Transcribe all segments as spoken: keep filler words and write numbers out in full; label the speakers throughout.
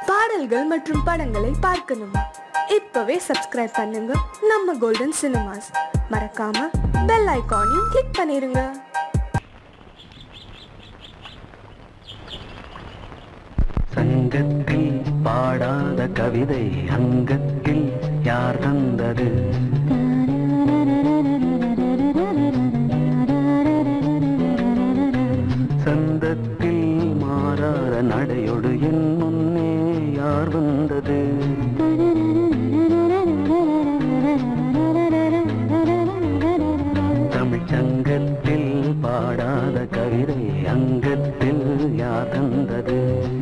Speaker 1: பாடல்கள் மற்றும் படங்களை பார்க்கணுமா? இப்பவே சப்ஸ்கிரைப் பண்ணுங்க நம்ம கோல்டன் சினிமாஸ். மறக்காம பெல் ஐகானையும் கிளிக் பண்ணிருங்க.
Speaker 2: சங்கத்தில் பாடாத கவிதை அங்கத்தில் யார் தந்தது? சந்தத்தில் மாறாத நடையொடு என் முன்னே யார் வந்தது? தமிழ் சங்கத்தில் பாடாத கவிதை அங்கத்தில் யார் தந்தது?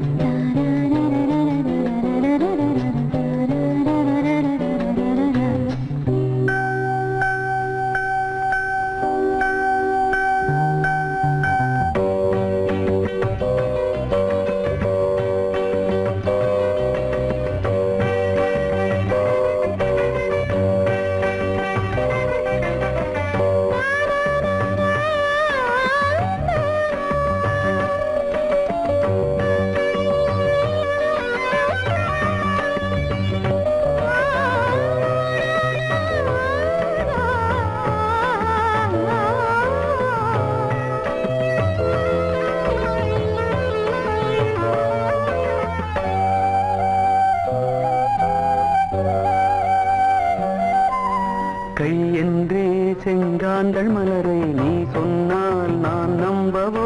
Speaker 2: கை என்றே செங்காந்தள் மலரை நீ சொன்னால் நான் நம்பவோ?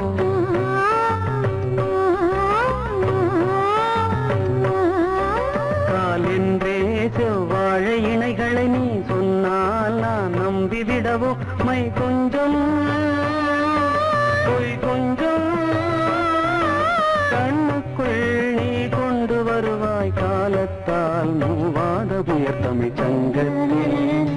Speaker 2: கால் என்றே செவ்வாழை இணைகளை நீ சொன்னால் நான் நம்பிவிடவோ? மை கொஞ்சம் பொய் கொஞ்சம் கண்ணுக்குள் நீ கொண்டு வருவாய் காலத்தால் மூவாத புயர் தமிழ் சங்கத்தில்.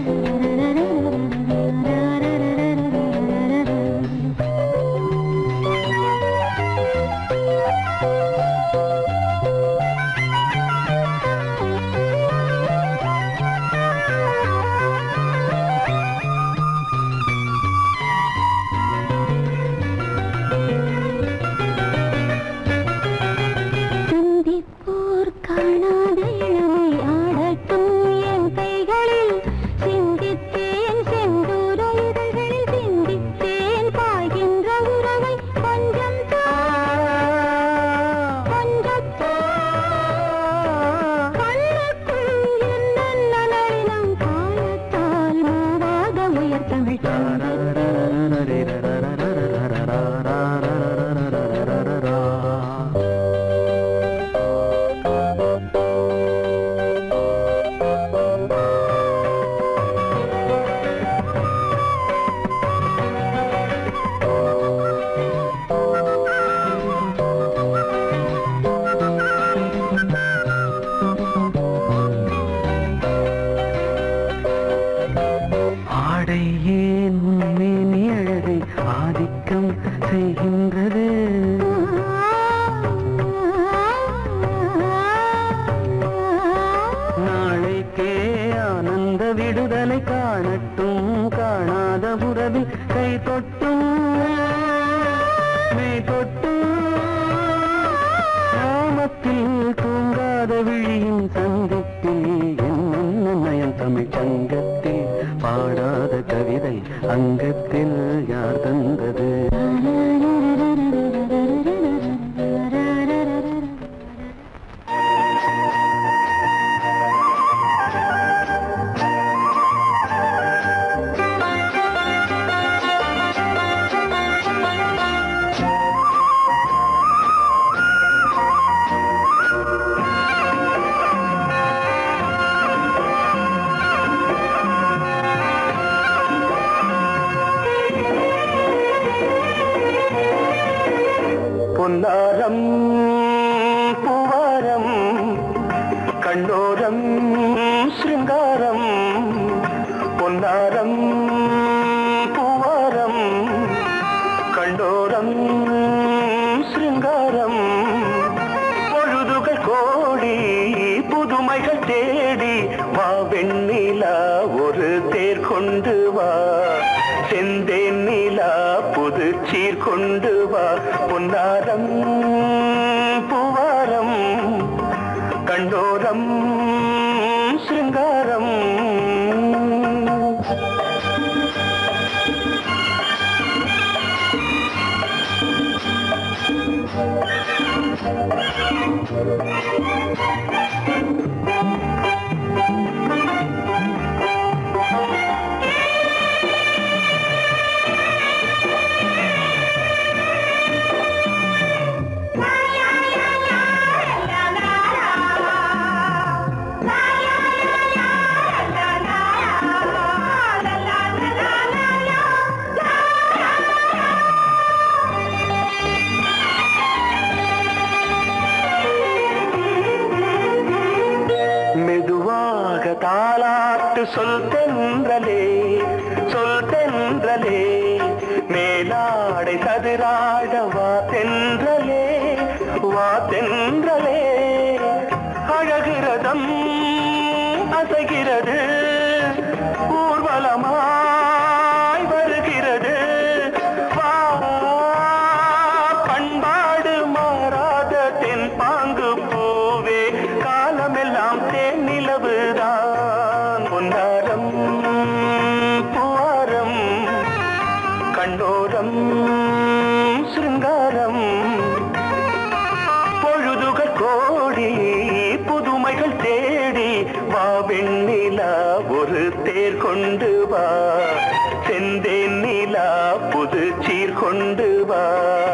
Speaker 2: ஏன் உண்மை நீ அழகை ஆதிக்கம் செய்கின்றது? நாளைக்கே ஆனந்த விடுதலை காணட்டும் காணாத உறவில் கை தொட்டும் மெய் தொட்டும் நாமத்தில் தூங்காத விழியின் சந்திப்பில் என்ன நயம் தமிழ் சங்கத்தில் பாடாத கவிதை அங்கத்தில் யார் தந்தது? பொன்னாரம் பூவாரம் கண்ணோரம் சிருங்காரம். பொன்னாரம் பூவாரம் கண்ணோரம் சிருங்காரம். பொழுதுகள் கோடி புதுமைகள் தேடி வா வெண்ணிலா ஒரு தேர் கொண்டு வா. செந்தேன் நிலா புது சீர் கொண்டு வா. பொன்னாரம் பூவாரம் கண்டோரம் சிருங்காரம் சொல் தென்றலே சொல் தென்றலே மேலாடை சதுராட வா தென்றலே வா தென்றலே அழகிறதம் அசைகிறது ஊர்வலமாய் வருகிறது வா பண்பாடு மாறாத தென் பாங்கு பூவே காலமெல்லாம் தேன் நிலவுதான் பொன்னாரம் பூவாரம் கண்டோரம் சிருங்காரம் பொழுதுகள் கோடி புதுமைகள் தேடி வா வெண்ணிலா ஒரு தேர் கொண்டு வா செந்தேன் நிலா புது சீர் கொண்டு வா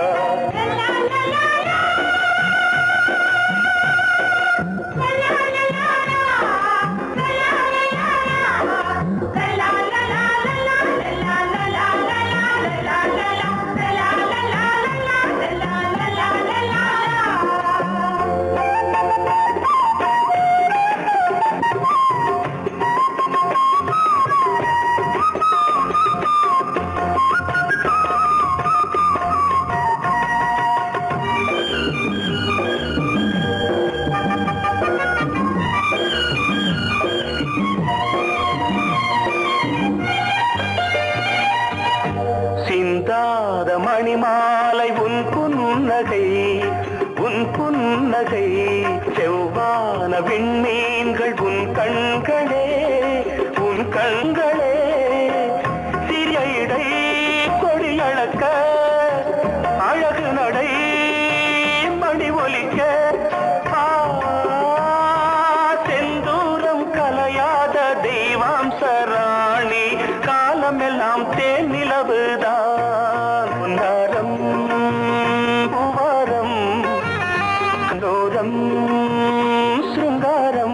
Speaker 2: சிந்தாத மணிமாலை உன் புன்னகை உன் புன்னகை செவ்வான விண்மீன்கள் உன் கண்களே உன் கண்களே சிறிய இடை கொடியளக்க அழகு நடை மணி ஒலிக்க செந்தூரம் கலையாத தெய்வாம்சராணி காலமெல்லாம் தேன் நிலவுதான் பொன்னாரம் பூவாரம் கண்டோரம் சிருங்காரம்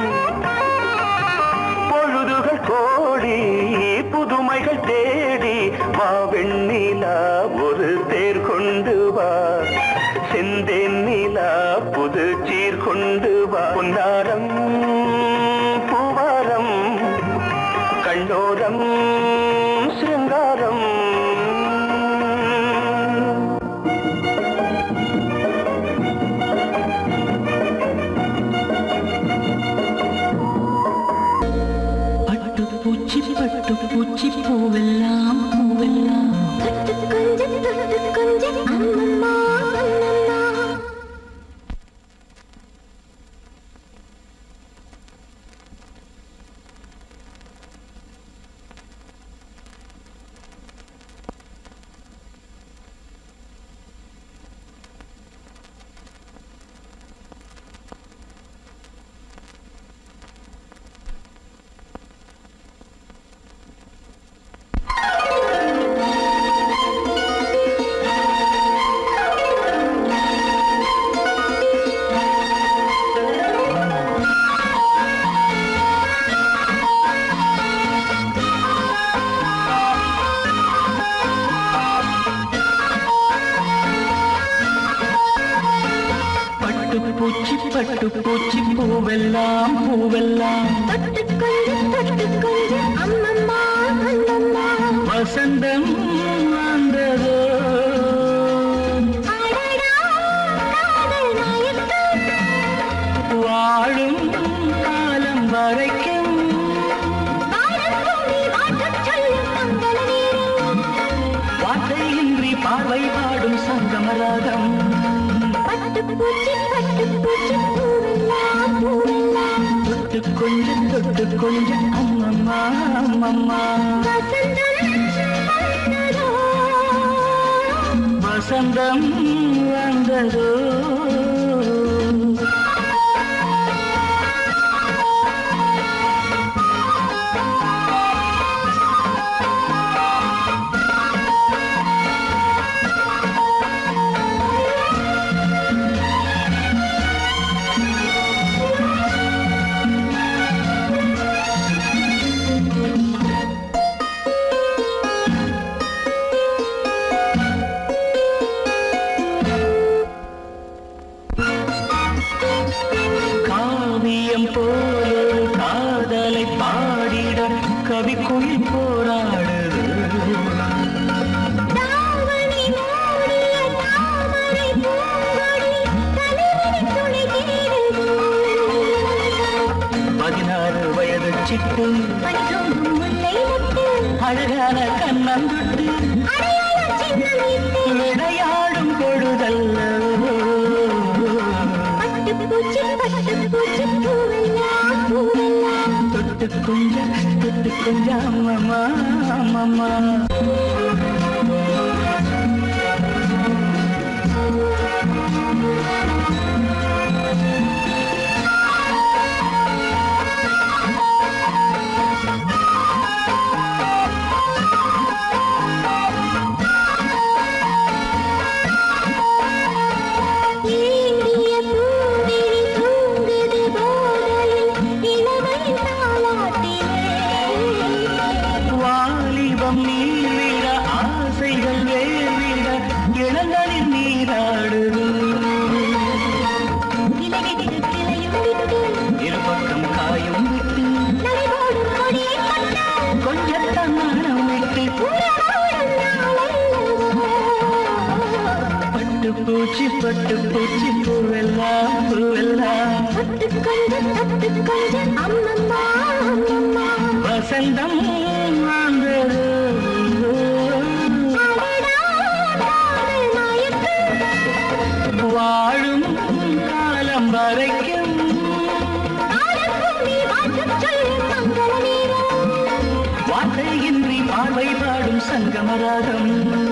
Speaker 2: பொழுதுகள் கோடி புதுமைகள் தேடி வா வெண்ணிலா ஒரு தேர் கொண்டு வா செந்தேன் நிலா புது சீர் கொண்டு வா பொன்னாரம் பூவாரம் கண்டோரம் சிருங்காரம்
Speaker 3: பட்டுப்பூச்சி பட்டுப்பூச்சி பூவெல்லாம் பூவெல்லாம்
Speaker 4: கொஞ்சம் கொஞ்சம் அம்மம்மா அம்மம்மா
Speaker 3: பட்டுப்பூச்சி பட்டுப்பூச்சி பூவெல்லாம் பூவெல்லாம்
Speaker 4: தொட்டு கொஞ்சம் தொட்டு கொஞ்சம் அம்மம்மா அம்மம்மா
Speaker 3: வசந்தம் வந்ததோ
Speaker 4: அடடா காதல் நாயக்கம்
Speaker 3: வாழும் காலம் வரைக்கும்
Speaker 4: வாழப்பூமி வாட்டச் சொல்லும் மங்கள நேரம்
Speaker 3: வார்த்தையின்றி பார்வை பாடும் சங்கமராகம்
Speaker 4: பட்டுப்பூச்சி பட்டுப்பூச்சி பூவெல்லாம்
Speaker 3: கொஞ்சம் தொட்டு கொஞ்சம் அம்மம்மா அம்மம்மா வசந்தம் வந்ததோ கவிக்குயில் போராடுது பதினாறு வயது சிட்டு அழகான கண்ணந்துட்டு விளையாடும் பொழுதல்ல தொட்டு கொஞ்சம் தொட்டு கொஞ்சம் அம்மம்மா அம்மம்மா பூச்சி பட்டு பூச்சி பூவெல்லாம் பூவெல்லாம் பட்டு கொஞ்சம் பட்டு கொஞ்சம் அம்மம்மா அம்மம்மா வசந்தம் வந்தது வாழும் காலம் வரைக்கும் வார்த்தையின்றி பார்வை பாடும் சங்கமராகம்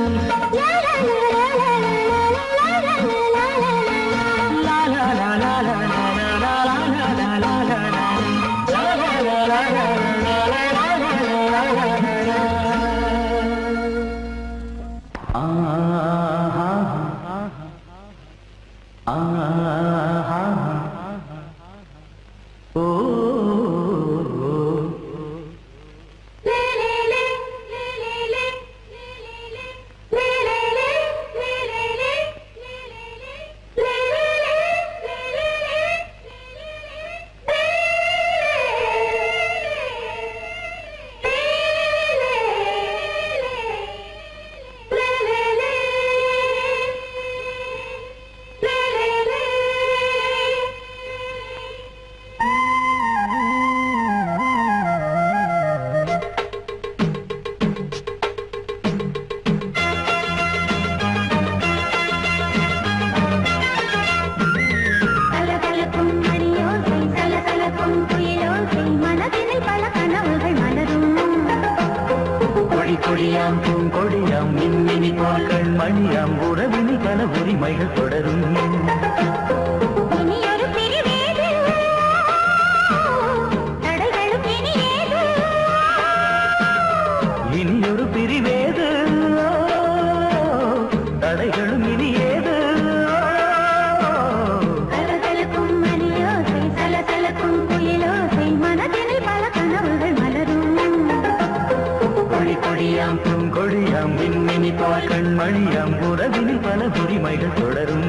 Speaker 3: கொடியாம் பூங்கொடியாம் மின்மினி போல் மணியாம் உறவினில் பல உரிமைகள் தொடரும் இனியொரு பிரிவேது தடைகளும் இனியேது கலகலக்கும் மணியோசை சலசலக்கும் குயிலோசை மனதினில் பல கனவுகள் மலரும் கொடி கொடியாம் பூங்கொடியாம் மின்மினி போல் கண்மணியாம் உறவினில் பல உரிமைகள் தொடரும்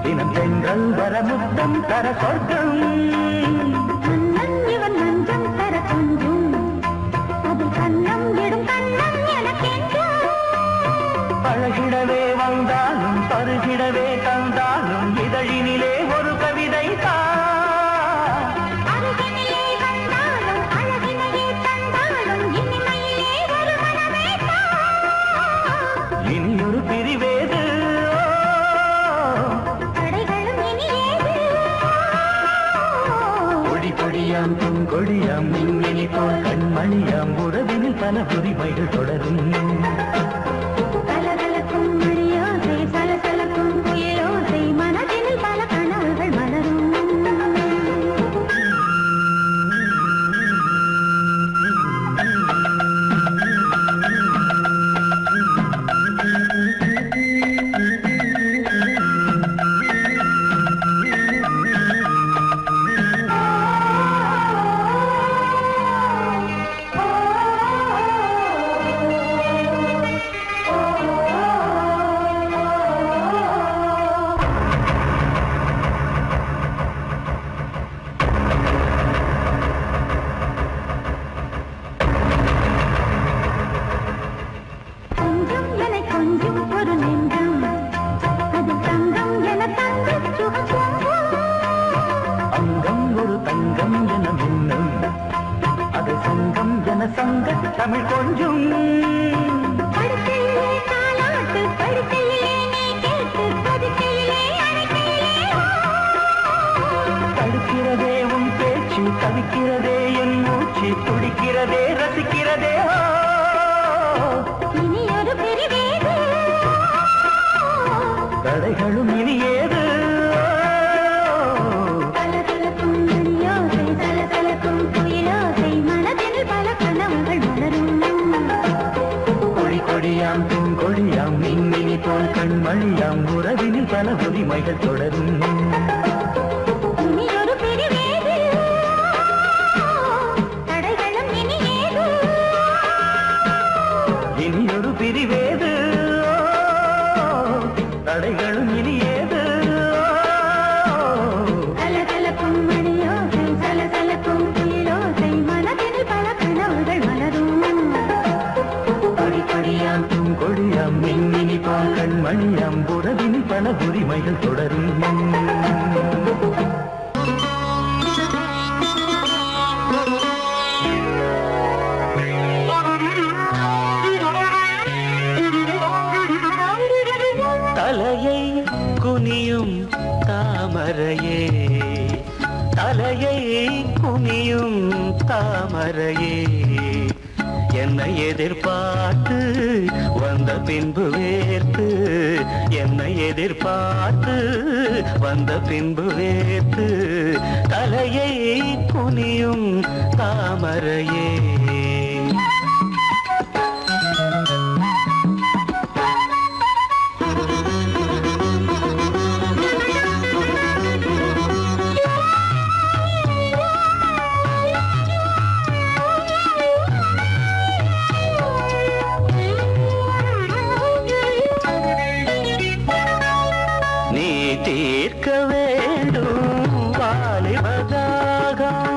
Speaker 2: தினம் பெண்கள் வர முத்தம் தர சொர்க்கம்
Speaker 3: மன்னன் இவன் மஞ்சம் தர கொஞ்சம் அதில் கண்ணம் இடும் கண்ணம் எனக்கென்றும்
Speaker 2: பழகிடவே வந்தாலும் பருகிடவே தந்தாலும் இதழினிலே ஒரு கவிதை தான்
Speaker 3: அருகினிலே வந்தாலும் அழகினையே தந்தாலும் இனிமையிலே ஒரு மனமே தான்
Speaker 2: இனியொரு பிரிவேது
Speaker 3: தடைகளும் இனியேது
Speaker 2: கொடி கொடியாம் பூங்கொடியாம் மின்மினி போல் கண்மணியாம் உறவினில் பல உரிமைகள் தொடரும்
Speaker 3: கலகலக்கும் மணியோசை சலசலக்கும் புயலோசை மனதினில் பல கனவுகள் மலரும் கொஞ்சம் என கொஞ்சம் ஒரு நெஞ்சம் அது தங்கம் என தங்க சுகம்
Speaker 2: அங்கம் ஒரு தங்கம் என மின்னும் அது சங்கம் என சங்க தமிழ் கொஞ்சம்
Speaker 3: படுக்கையிலே தாலாட்டு படுக்கையிலே நீ கேட்டு படுக்கையிலே அணைக்கையிலே
Speaker 2: தடுக்கிறதே உன் பேச்சு தவிக்கிறதே என் மூச்சு துடிக்கிறதே ரசிக்கிறதே
Speaker 3: இனி ஒரு பிரிவேது
Speaker 2: தடைகளும் இனியேது
Speaker 3: கலகலக்கும் மணியோசை சலசலக்கும் புயலோசை மனதில் பல கனவுகள் மலரும்
Speaker 2: கொடி கொடியாம் பூங்கொடியாம் மின்மினி போல் கண்மணியாம் உறவினில் பல உரிமைகள் தொடரும்
Speaker 3: இனி ஒரு பிரிவேது தடைகளும் இனியேது
Speaker 2: இனியொரு பிரிவேது தடைகளும் இனியேது
Speaker 3: கலகலக்கும் மணியோசை சலசலக்கும் புயலோசை மனதில் பல கனவுகள் மலரும்
Speaker 2: கொடி கொடியாம் பூங்கொடியாம் மின்மினி போல் கண்மணியாம் உறவினில் பல உரிமைகள் தொடரும் தலையை குனியும் தாமரையே தலையை குனியும் தாமரையே என்னை எதிர்பார்த்து வந்த பின்பு வேர்த்து என்னை எதிர்பார்த்து வந்த பின்பு வேர்த்து தலையை குனியும் தாமரையே நீ தீர்க்க வேண்டும் வாலிபதாகம்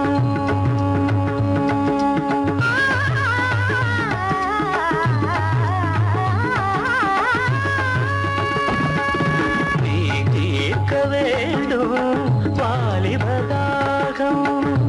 Speaker 2: நீ தீர்க்க வேண்டும் வாலிபதாகம்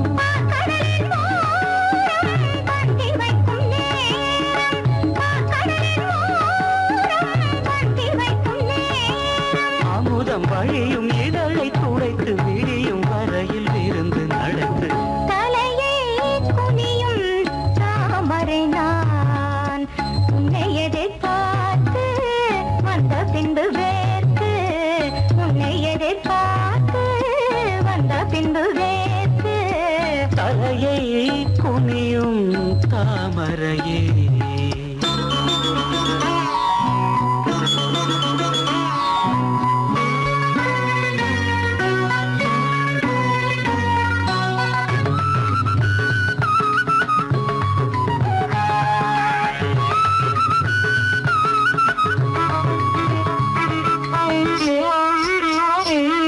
Speaker 2: அமுதம் வழியும் இதழை துடைத்து விடியும் வரையில் இருந்து நடந்து
Speaker 3: தலையை குனியும் தாமரை நான் உன்னை எதிர்பார்த்து வந்த பின்பு வேர்த்து உன்னை எதிர்பார்த்து வந்த பின்பு வேர்த்து
Speaker 2: தலையை குனியும் தாமரையே
Speaker 3: Thank you.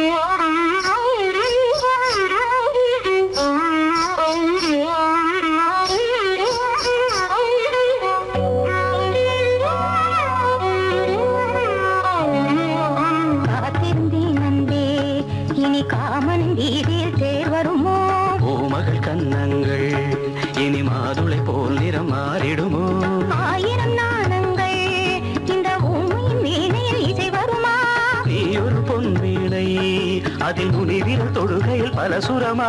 Speaker 2: அதில் நுனி விரல் தொடுகையில் பல சுரமா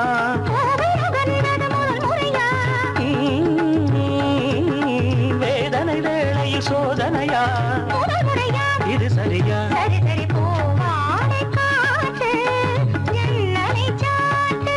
Speaker 2: வேதனை வேளையில் சோதனையா இது சரியா
Speaker 3: சரி சரி போவாடை காற்று எண்ணனை சாட்டு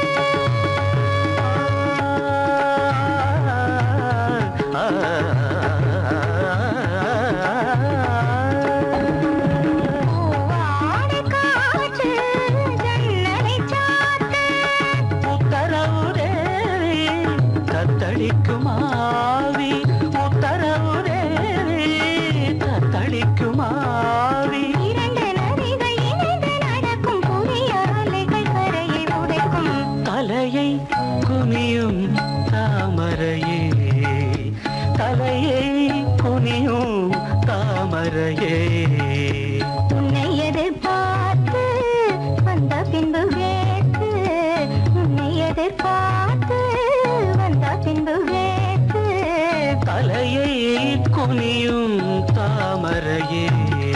Speaker 3: போவாடை காற்று எண்ணனை சாட்டு
Speaker 2: உத்தரவு தேவி தத்தளிக்குமாவி உத்தரவு தேவி தத்தளிக்குமாவி
Speaker 3: இரண்டு நதிகள் இணைந்து நடக்கும் புதிய அலைகள் கரையை உடைக்கும்
Speaker 2: தலையை குனியும் தாமரையே தலையை குனியும் தாமரையே
Speaker 3: உன்னை எதிர்பார்த்து வந்த பின்பு வேத்து உன்னை எதிர்பார்த்து வந்த பின்பு வேத்து
Speaker 2: தலையை குனியும் தாமரையே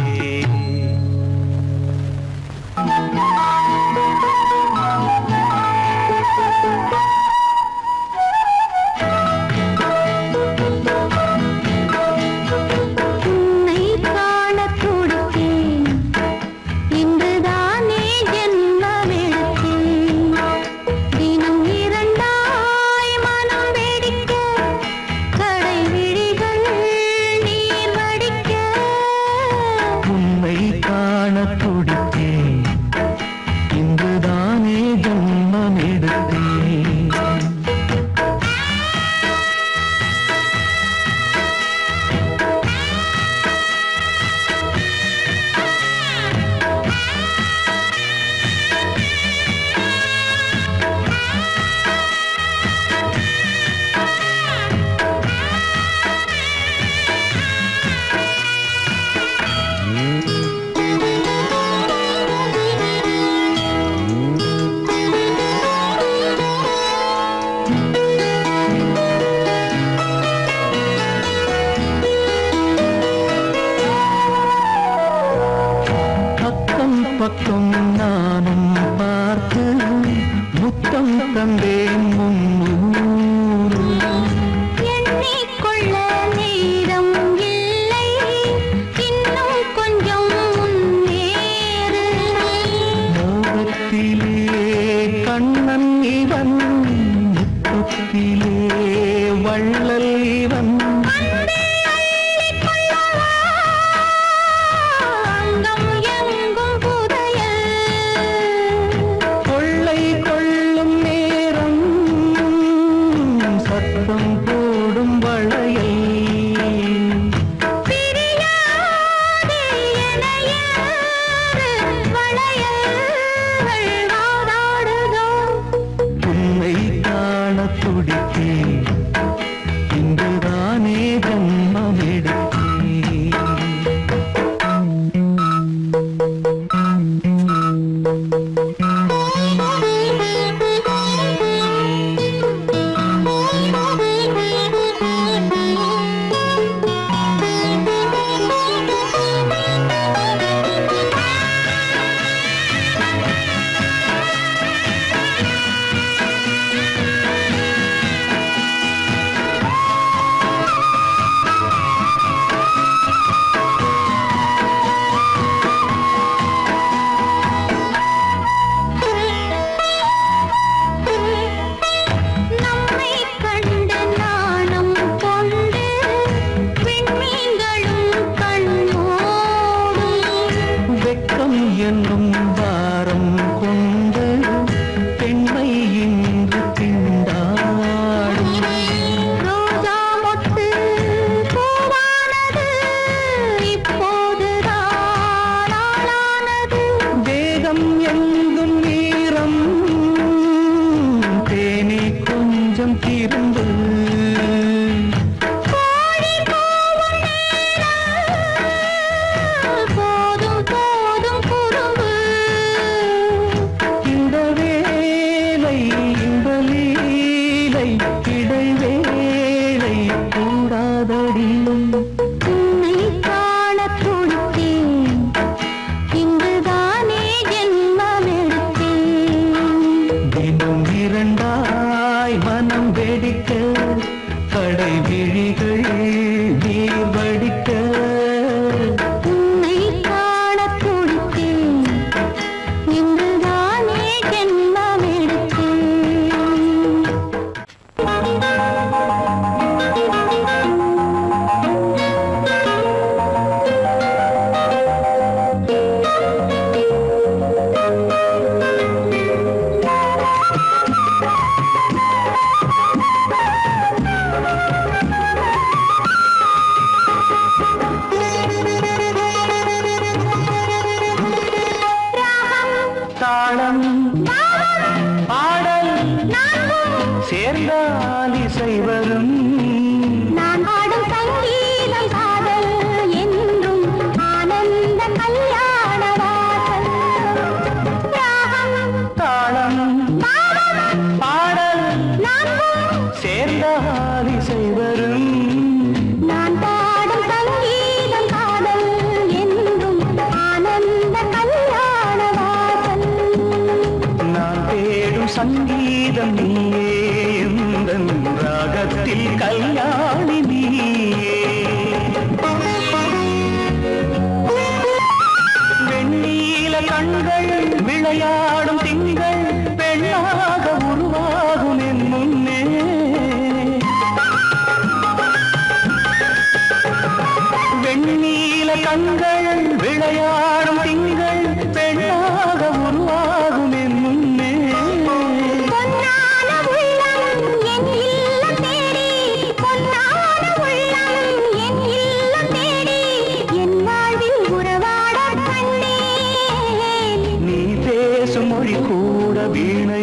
Speaker 3: உன்னை காணத் துடித்தேன் இன்றுதானே ஜென்மமெடுத்தேன் தினம் இரண்டாய் மனம் வெடிக்க கடை விழிகள் நீர் வடிக்க
Speaker 2: உன்னை காண துடித்தேன் இன்றுதானே ஜன்மம் எடுத்தேன் பக்கம் பக்கம் நானும் பார்த்து முத்தம் தந்தேன் முன்னூறு
Speaker 3: எண்ணிக்கொள்ள நேரம் இல்லை இன்னும் கொஞ்சம் முன்னேறு
Speaker 2: மோகத்திலே கண்ணன் இவன் முத்தத்திலே வள்ளல் இவன்
Speaker 3: அங்கம் எங்கும் புதையல்
Speaker 2: கொள்ளை கொள்ளும் நேரம் சத்தம் போடும் வளையை
Speaker 3: பிரியாதே எனையாறு வளையல்கள் வாதாடுதோ
Speaker 2: உன்னை காண துடித்தேன் இன்றுதானே ஜன்மம் எடுத்தேன்
Speaker 3: நம்மை கண்டு நாணம் கொண்டு விண்மீன்களும் கண்ணோடும்
Speaker 2: வெட்கம் என்னும் வாரம் கொண்டு பெண்மை இன்று திண்டாடும்
Speaker 3: ரோஜா மொட்டு பூவானது இப்போதுதான் ஆளானது
Speaker 2: வேகம் எங்கும் நீரம் தேனே கொஞ்சம் திரும்பு
Speaker 3: கோழி கூவும் நேரம் போதும் போதும் குறும்பு
Speaker 2: சேர்ந்தால் இசை வரும்.
Speaker 3: நான் பாடும் சங்கீதம் காதல் என்றும் ஆனந்த கல்யாண வாசல். ராகம்
Speaker 2: தாளம் பாடல் சேர்ந்தால் இசை வரும்.
Speaker 3: நான் பாடும் சங்கீதம் காதல் என்றும் ஆனந்த கல்யாண வாசல்.
Speaker 2: நான் தேடும் சங்கீதம் நீயே எந்தன் ராகத்தில் கல்யாணி நீயே. வெண்ணீல கண்கள் விளையாடும் திங்கள் பெண்ணாக உருவாகும் என் முன்னே. வெண்ணீல கண்கள் விளையாடும் திங்கள் பெண்ணாக உருவாகும் என் முன்னே.
Speaker 3: பொன்னான உள்ளம் என் இல்லம் தேடி, பொன்னான உள்ளம் என் இல்லம் தேடி, என் வாழ்வில் உறவாடக் கண்டேன்.
Speaker 2: நீ பேசும் மொழி கூட வீணை.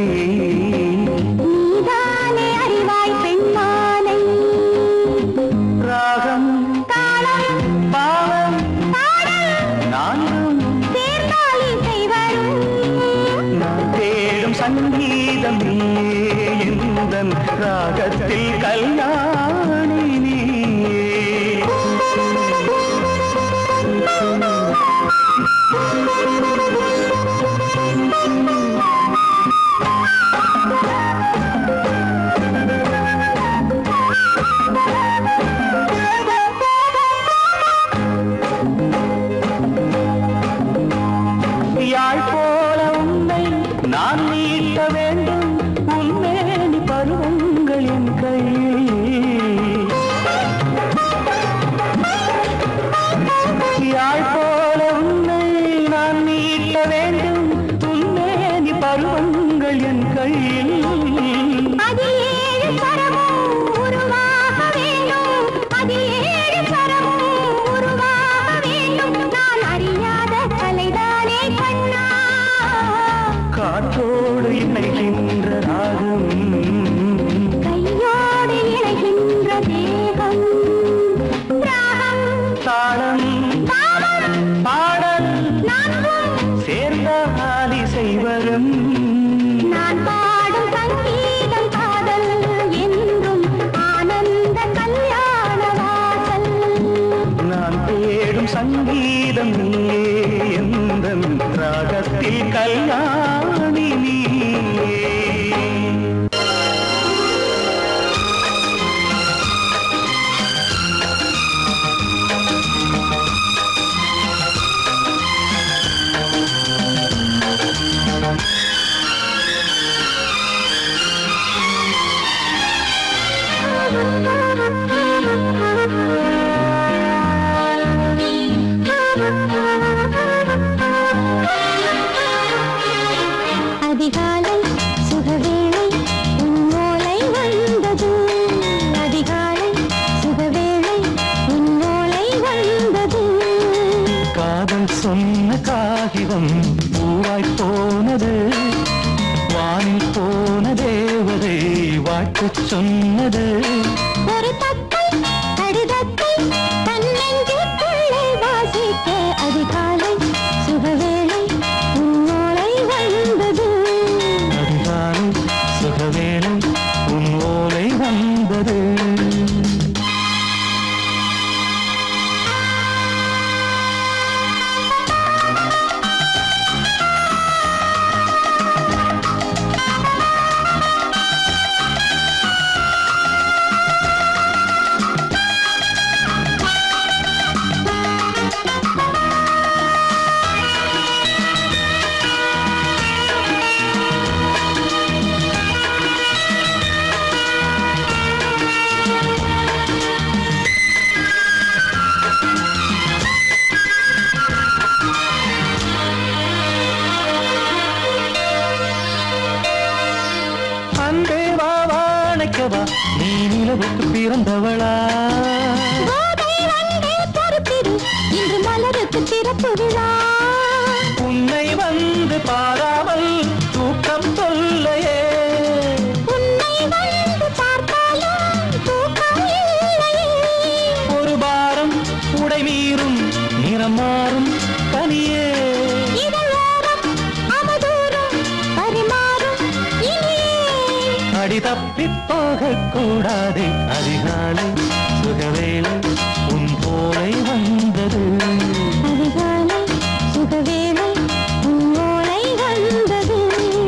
Speaker 3: நீதானே அறிவாய் பெண்மானை.
Speaker 2: ராகம்
Speaker 3: தாளம்
Speaker 2: பாவம்
Speaker 3: பாடல்
Speaker 2: நான்கும்
Speaker 3: சேர்ந்தால் இசை வரும்.
Speaker 2: நான் தேடும் சங்கீதம் நீயே எந்தன் ராகத்தில் கல்யாணி நீயே. யாழ் போல உன்னை நான் நீட்ட வேண்டும். உன்மேனி பருவங்கள் என் கையில். யாழ் போல உன்னை நான் நீட்ட வேண்டும். உன்மேனி பருவங்கள் என் கையில்.
Speaker 3: அதில் ஏழு சரமும் உருவாக வேண்டும். அதில் ஏழு சரமும் உருவாக வேண்டும். நான் அறியாத கலைதானே கண்ணா.
Speaker 2: காற்றோடு இணைகின்ற ராகம்.
Speaker 3: கையோடு இணைகின்ற தேகம். ராகம்
Speaker 2: தாளம்
Speaker 3: தாளம்
Speaker 2: பாடல்
Speaker 3: நான்கும்
Speaker 2: சேர்ந்தால் இசை வரும்.
Speaker 3: நான் பாடும் சங்கீதம் காதல் என்றும் ஆனந்த கல்யாண வாசல்.
Speaker 2: நான் தேடும் சங்கீதம் நீயே எந்தன் ராகத்தில் கல்யாணி நீயே.
Speaker 3: அதிகாலை சுகவேளை உன் ஓலை வந்தது. அதிகாலை சுகவேளை உன் ஓலை வந்தது.
Speaker 2: காதல் சொன்ன காகிதம் பூவாய் போனது. வானில் போன தேவதை வாழ்த்துச் சொன்னது.
Speaker 3: ஒரு தத்தை கடிதத்தை தன்னெஞ்சுக்குள்ளே வாசிக்க அதிகாலை சுகவேளை உன் ஓலை வந்தது.
Speaker 2: அதிகாலை சுகவேளை உன் ஓலை வந்தது. நீ நிலவுக்கு பிறந்தவளா?
Speaker 3: இன்று மலருக்கு திறப்பு விழா.
Speaker 2: உன்னை வந்து பாராமல் தூக்கம் சொல்லையே.
Speaker 3: உன்னை வந்து
Speaker 2: போகக்கூடாது. அதிகாலை சுகவேளை உன் போலை வந்தது.
Speaker 3: அதிகாலை சுகவேளை உன் ஓலை வந்தது.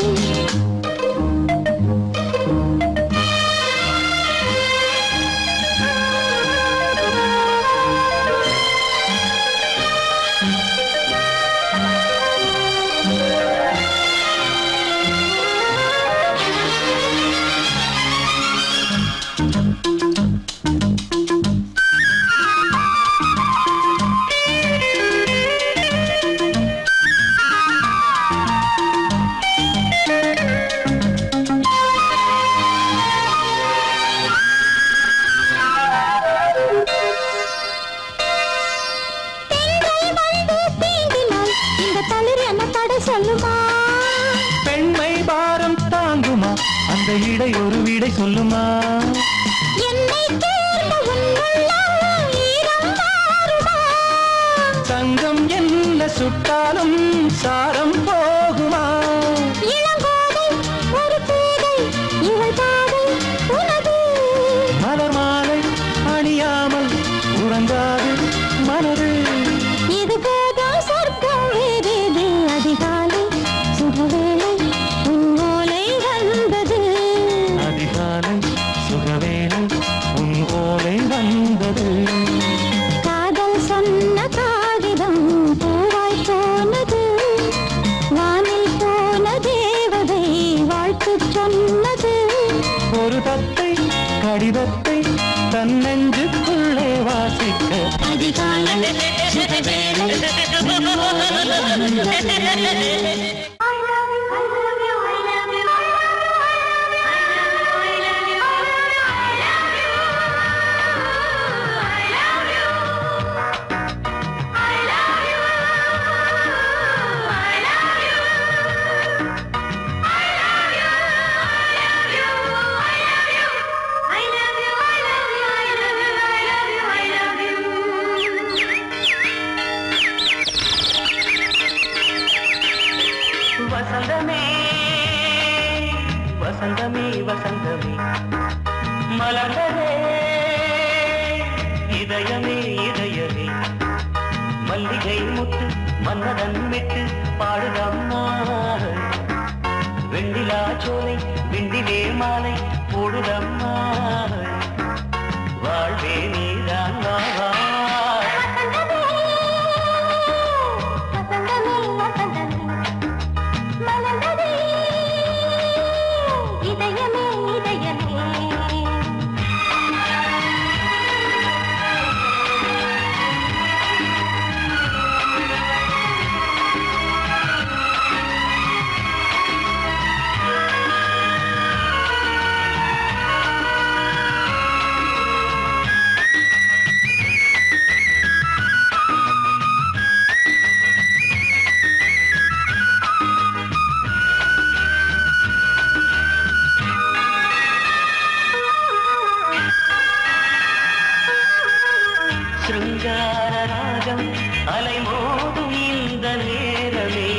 Speaker 2: பெண்மை பாரம் தாங்குமா? அந்த இடை ஒரு விடை சொல்லுமா? தங்கம் என்ன சுட்டாலும் சாரம் போகுமா? மலர் மாலை அணியாமல் உறங்காது மனது.
Speaker 3: இது போதும் சொர்க்கம் வேறேது. அதிகாலை சுகவேளை உன் ஓலை வந்தது.
Speaker 2: அதிகாலை சுகவேளை உன் ஓலை வந்தது.
Speaker 3: காதல் சொன்ன காகிதம் பூவாய் போனது. வானில் போன தேவதை வாழ்த்து சொன்னது.
Speaker 2: ஒரு தத்தை கடிதத்தை தன் நெஞ்சுக்குள்ளே வாசிக்க.
Speaker 3: அதிகாலை சுகவேளை உன் ஓலை வந்தது.
Speaker 2: வசந்தமே வசந்தமே வசந்தமே மலர்ந்ததே இதயமே இதயமே. மல்லிகை முத்து மன்னதன் விட்டு பாடுதம்மா. வெண்ணிலா சோலை விண்டிலே மாலை போடுதம்மா. வாழ்வே நீதான் வா. சிருங்கார ராகம் அலைமோதும் இந்த நேரமே.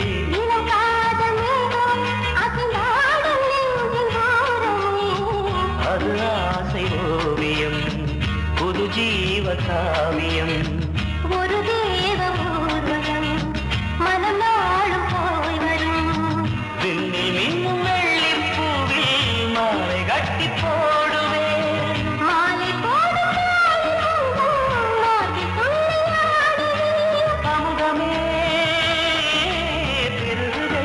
Speaker 2: அது ஆசை ஓவியம் புது ஜீவ காவியம்.
Speaker 3: ஒரு தேவ ஊர்வலம் மனம் நாளும் போய் வரும்.
Speaker 2: விண்ணில் மின்னும் வெள்ளி பூவில் மாலை கட்டி போடுவேன்.
Speaker 3: மாலை போடும்
Speaker 2: அமுதமே பெருகுதே.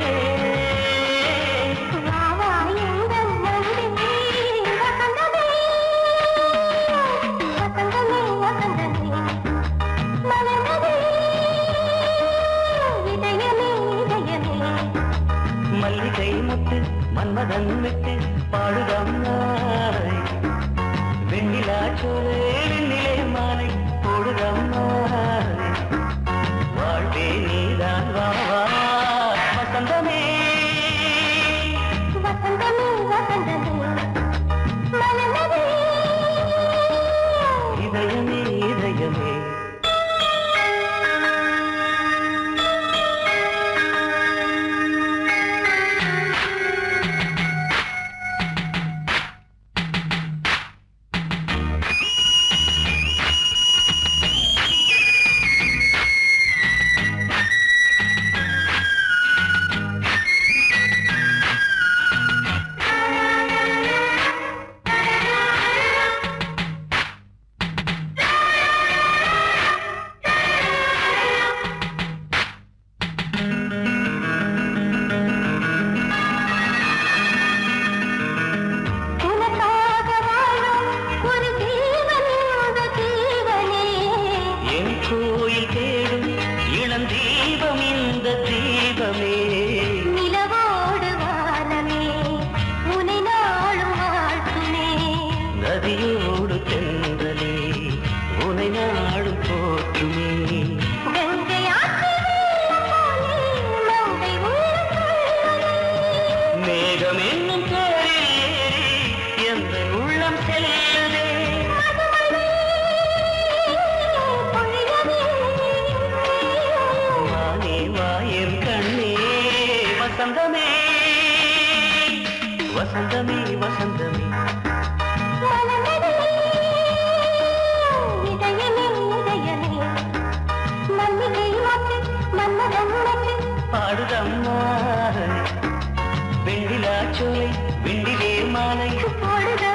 Speaker 2: மல்லிகை முத்து மன்மதன் விட்டு பாடுதம்மாய். வெண்ணிலா சோலை வெண்ணிலே மாலை போடுதம்மாய். வாழ்வே நீதான் வா வா. வசந்தமே
Speaker 3: வசந்தமே வசந்தமே மலர்ந்ததே.
Speaker 2: இதயமே இதயமே. வசந்தமே வசந்தமே வசந்தமே பாடுதம்மா வெண்ணிலா சோலை வெண்ணிலே மாலை
Speaker 3: போடுதா